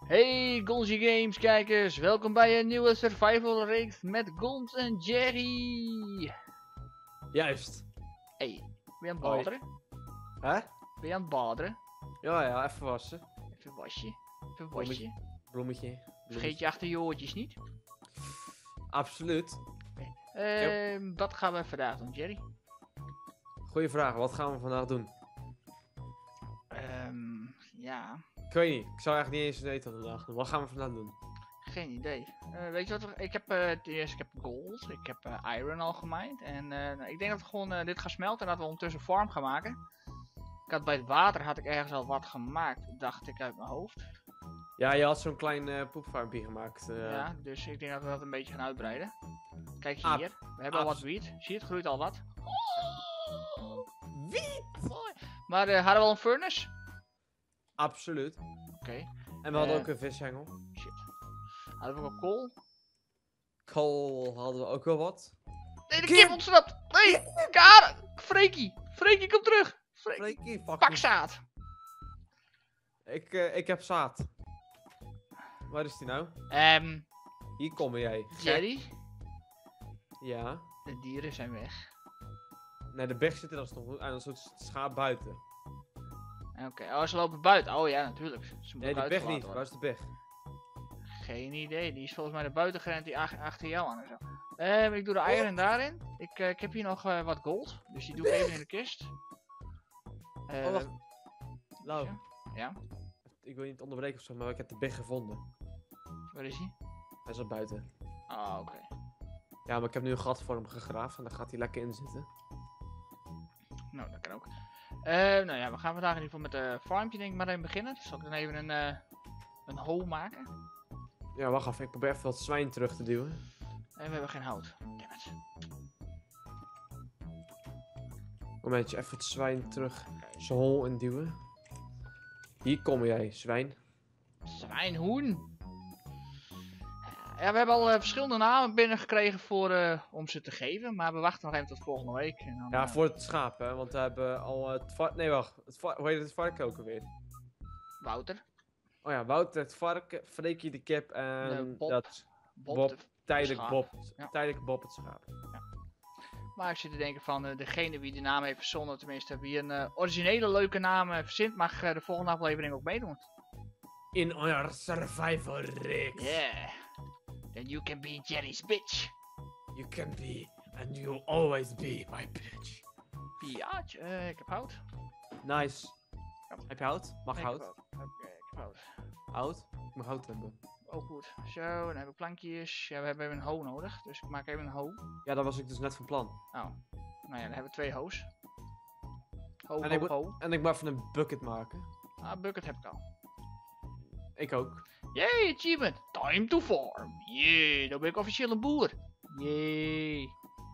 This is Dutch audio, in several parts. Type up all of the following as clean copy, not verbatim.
Hey Gonzi Games kijkers, welkom bij een nieuwe survival reeks met Gons en Jerry. Juist. Hey, ben je aan het Hoi. baderen? Hè? Ben je aan het baderen? Ja, even wassen. Even wasje, even wasje. Bloemetje. Vergeet je achter je oortjes niet. Absoluut. Wat gaan we vandaag doen, Jerry? Goeie vraag, wat gaan we vandaag doen? Ja, Ik weet niet, ik zou eigenlijk niet eens weten wat we vandaag doen. Wat gaan we vandaag doen? geen idee. Weet je wat, ik heb ik heb gold, ik heb iron al gemijnd. En nou, ik denk dat we gewoon dit gaan smelten en dat we ondertussen farm gaan maken. Ik had bij het water had ik ergens al wat gemaakt, dacht ik uit mijn hoofd. Ja, je had zo'n klein poepfarmpje gemaakt. Ja, dus ik denk dat we dat een beetje gaan uitbreiden. Kijk hier, Aap. we hebben al wat wiet. Zie je, het groeit al wat. Wiet! Maar hadden we al een furnace? Absoluut. Oké, En we hadden ook een vishengel. shit. Hadden we ook al kool? Kool hadden we ook wel wat. Nee, de Kim! kip ontsnapt! Nee, Karen! Freekie! Freekie, kom terug! Freaky, fuck Pak you. zaad! Ik heb zaad. Waar is die nou? Hier kom jij. Gek. Jerry, Ja. de dieren zijn weg. Nee, de bek zit er dan nog aan een soort schaap buiten. Oké, oh, ze lopen buiten. Oh ja, natuurlijk. Ze moeten Nee, de ook beg uitgelaten niet. Waar is worden. de beg? Geen idee, die is volgens mij naar buiten gerend, die achter jou aan en zo. Ik doe de eieren daarin. Ik heb hier nog wat gold, dus die doe ik even in de kist. Oh, wacht. Lau, Ja, ik wil je niet onderbreken of zo, maar ik heb de beg gevonden. waar is hij? Hij is al buiten. Ah, oké. Ja, maar ik heb nu een gat voor hem gegraven en daar gaat hij lekker in zitten. Nou, dat kan ook. Nou ja, we gaan vandaag in ieder geval met de farmpje denk ik maar even beginnen. Dus zal ik dan even een hole maken. Ja, wacht even. Ik probeer even wat zwijn terug te duwen. En we hebben geen hout. Dammit. Momentje, even het zwijn terug zijn hol in duwen. Hier kom jij, zwijn. Zwijnhoen. Ja, we hebben al verschillende namen binnengekregen voor, om ze te geven. Maar we wachten nog even tot volgende week. En dan, Ja, voor het schaap, hè, want we hebben al het vark... Nee, wacht. Hoe heet het varken ook alweer? Wouter. Oh ja, Wouter het varken, Freekie de kip en Bob. dat Bob. Bob, tijdelijk schaap. Bob. Ja. Tijdelijk Bob het schaap. Maar ik zit te denken van degene wie de naam heeft verzonnen, tenminste wie een originele leuke naam verzint, mag de volgende aflevering ook meedoen. In our survival reeks. Yeah. Then you can be Jerry's bitch. You can be and you'll always be my bitch. Ja, ik heb hout. Nice. Ja. Heb je hout? Mag Ik hout? heb Oké, ik heb hout. Hout? Ik mag hout hebben. Ook goed. Zo, dan heb ik plankjes. Ja, we hebben even een hoe nodig, dus ik maak even een hoe. Ja, dat was ik dus net van plan. Oh. Nou ja, dan hebben we 2 hoes. Ho, En ho, ik moet- ho. En ik moet even een bucket maken. Ah, bucket heb ik al. Ik ook. Yay, achievement. Time to farm. Yay, dan ben ik officieel een boer. Yay.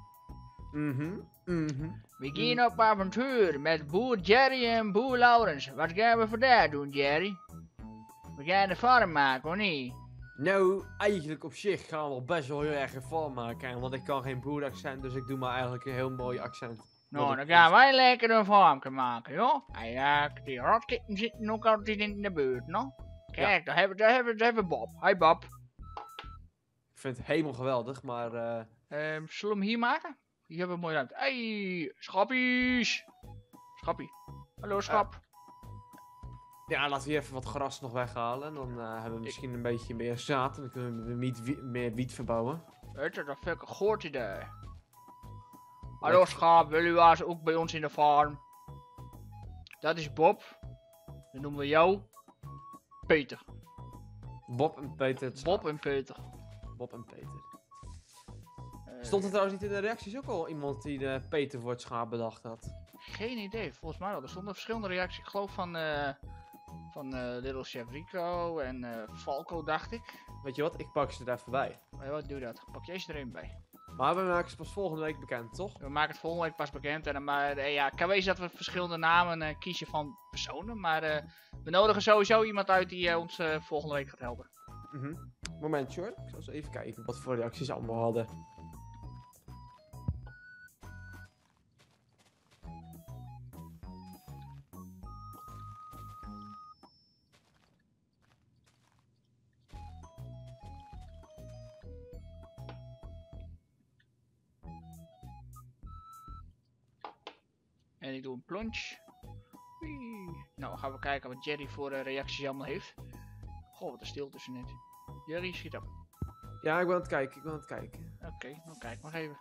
We gaan op avontuur met boer Jerry en boer Laurens. Wat gaan we vandaag doen, Jerry? We gaan de farm maken, of niet? Nou, eigenlijk op zich gaan we wel best wel heel erg een val maken. Want ik kan geen boeraccent, dus ik doe maar eigenlijk een heel mooi accent. Nou, Want dan ik- gaan wij lekker een farm maken, joh. En ja, die rotkippen zitten ook altijd in de buurt, no? Kijk, daar hebben we Bob. Hi Bob. Ik vind het helemaal geweldig, maar Zullen we hem hier maken? Hier hebben we een mooie ruimte. Hey, schappies. Schappie. Hallo, schap. ja, laten we hier even wat gras nog weghalen. En dan hebben we misschien een beetje meer zaad. En dan kunnen we meer wiet verbouwen. Weet je, dat vind ik een goed idee. Hallo schaap, wil u als ook bij ons in de farm? Dat is Bob. Dan noemen we jou Peter. Bob en Peter. het Bob schaap. en Peter. Bob en Peter. Stond er trouwens niet in de reacties ook al iemand die de Peter voor het schaap bedacht had? Geen idee, volgens mij wel. Er stonden verschillende reacties. Ik geloof van Little Chef Rico en Falco, dacht ik. Weet je wat, ik pak ze er even bij. Maar wat doe je dat? Pak jij ze er even bij. Maar we maken ze pas volgende week bekend, toch? We maken het volgende week pas bekend. En dan maar, ja, het kan wezen dat we verschillende namen kiezen van personen. Maar we nodigen sowieso iemand uit die ons volgende week gaat helpen. Momentje hoor. Ik zal eens even kijken wat voor reacties ze allemaal hadden. En ik doe een plunge. Wee. Nou, gaan we kijken wat Jerry voor reacties allemaal heeft. Goh, wat een stilte tussenin. Jerry, schiet op. Ja, ik ben aan het kijken, Oké, dan kijk maar even.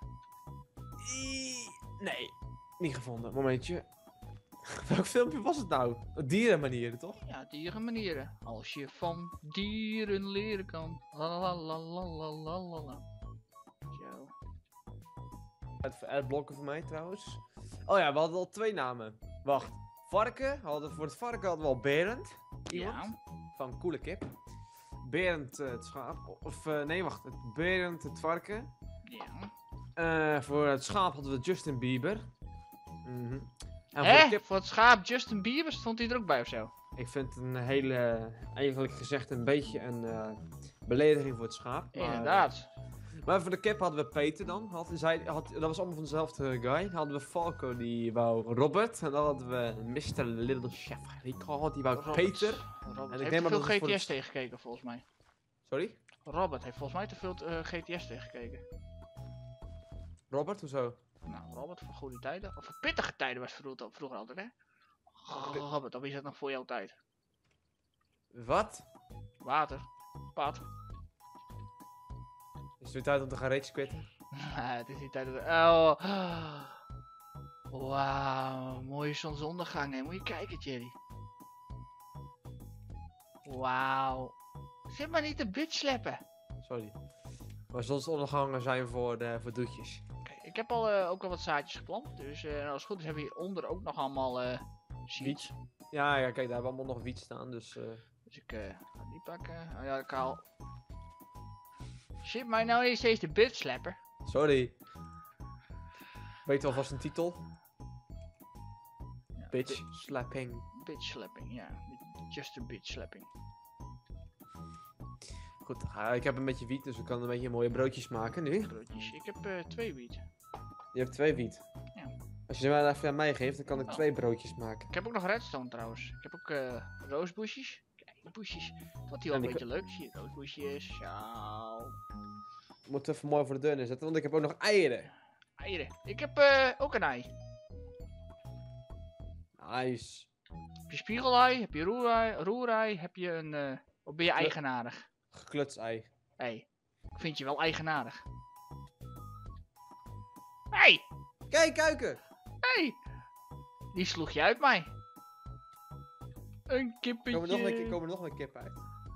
Nee, niet gevonden. Momentje. Welk filmpje was het nou? Dierenmanieren, toch? Ja, dierenmanieren. Als je van dieren leren kan. Lalalalalalala. Zo. Het blokken voor mij trouwens. Oh ja, we hadden al 2 namen. Wacht. Varken. Voor het varken hadden we al Berend. Iemand. Ja. Van Coole Kip. Berend het schaap. Of nee, wacht. Berend het varken. Ja. Voor het schaap hadden we Justin Bieber. En voor de Hè? kip, Voor het schaap Justin Bieber stond hij er ook bij of zo? ik vind het een hele, eigenlijk gezegd een beetje een belediging voor het schaap. Maar, Inderdaad. maar voor de kip hadden we Peter dan. Dat was allemaal van dezelfde guy. Dan hadden we Falco, die wou Robert. En dan hadden we Mr. Little Chef Rico, die wou Robert. Peter. Robert En ik heeft neem te maar veel dat het voor GTS het- tegengekeken volgens mij. Sorry? Robert heeft volgens mij te veel GTS tegengekeken. Robert, hoezo? Nou, Robert van goede tijden. Of van pittige tijden was vroeger altijd, hè? Robert, of is dat nog voor jouw tijd? Wat? Water. Pad. Is het weer tijd om te gaan rage quitten? Het is die tijd dat... Oh. Wauw, mooie zonsondergang, hè. Moet je kijken, Jerry. Wauw. Zit maar niet te bitslappen. Sorry. Maar zonsondergangen zijn voor doetjes. Oké, ik heb al ook al wat zaadjes geplant. Dus nou, als het goed is hebben we hieronder ook nog allemaal seeds. Ja, kijk, daar hebben we allemaal nog wiet staan, dus... Dus ik ga die pakken. Oh ja, ik haal... Zit mij nou eens deze bitslapper. Sorry. Weet je alvast een titel? Ja, Bitch slapping. Bitch slapping, ja. Just a bitch slapping. Goed, ik heb een beetje wiet, dus we kunnen een beetje mooie broodjes maken nu. Broodjes. Ik heb 2 wiet. Je hebt 2 wiet. Ja. Als je ze maar even aan mij geeft, dan kan ik Oh. 2 broodjes maken. Ik heb ook nog redstone trouwens. Ik heb ook roosbusjes. Kijk, die busjes. Wat die wel En een ik- beetje leuk. Zie je roosbusjes. Zo. We moeten even mooi voor de deur neerzetten, want ik heb ook nog eieren. Eieren. Ik heb ook een ei. Nice. Heb je spiegelei? Heb je roerei? Heb je een... of ben je eigenaardig? Geklutsei. Hey, ik vind je wel eigenaardig. Hey! Kijk, kuiken! Hey! Die sloeg je uit mij. Een kippetje. Komen er nog een kip uit.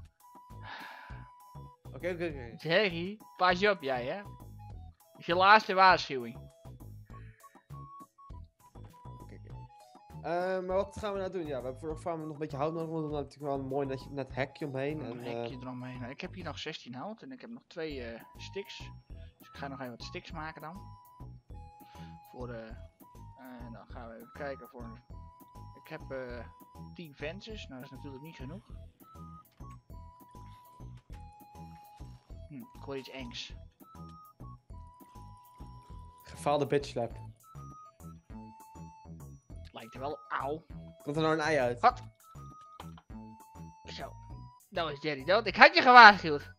Oké. Jerry, pas je op jij hè. Dat is je laatste waarschuwing. Maar wat gaan we nou doen? Ja, we hebben voor de nog een beetje hout nodig, want we hebben natuurlijk wel een mooi net hekje omheen. Een En, hekje eromheen. Nou, ik heb hier nog 16 hout en ik heb nog 2 sticks. Dus ik ga nog even wat sticks maken dan. Voor dan gaan we even kijken voor... Ik heb 10 fences, nou dat is natuurlijk niet genoeg. Ik hoor iets engs. Gefaalde bitchlap. Lijkt er wel... Auw. Komt er nou een ei uit? Wat? Zo. Nou is Jerry dood. Ik had je gewaarschuwd.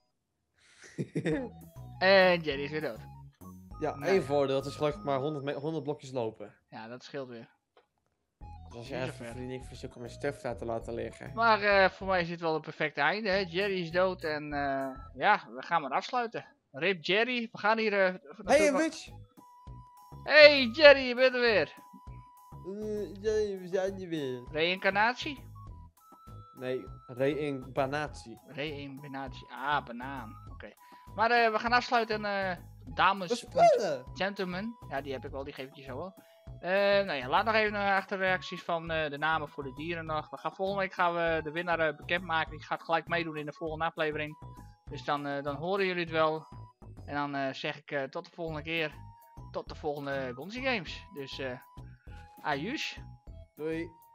En Jerry is weer dood. Ja, Nee. één voordeel, het is gelukkig maar 100 blokjes lopen. Ja, dat scheelt weer. Dus als je Niet zo even ver. vriendelijk verzoekt om mijn stuff daar te laten liggen. Maar voor mij is dit wel het perfecte einde. Hè? Jerry is dood en ja, we gaan maar afsluiten. Rip Jerry, we gaan hier... Hey, een witch! Hey Jerry, je bent er weer. We zijn hier weer. Reïncarnatie? Nee, reïncarnatie. Reïncarnatie. Ah, banaan. Oké. Maar we gaan afsluiten en We dames, spelen! gentlemen. Ja, die heb ik wel, die geef ik je zo wel. Nou ja, laat nog even achter reacties van de namen voor de dieren nog. Volgende week gaan we de winnaar bekendmaken. Die gaat gelijk meedoen in de volgende aflevering. Dus dan horen jullie het wel. En dan zeg ik tot de volgende keer. Tot de volgende Gonzi Games. Dus, ajus. Doei!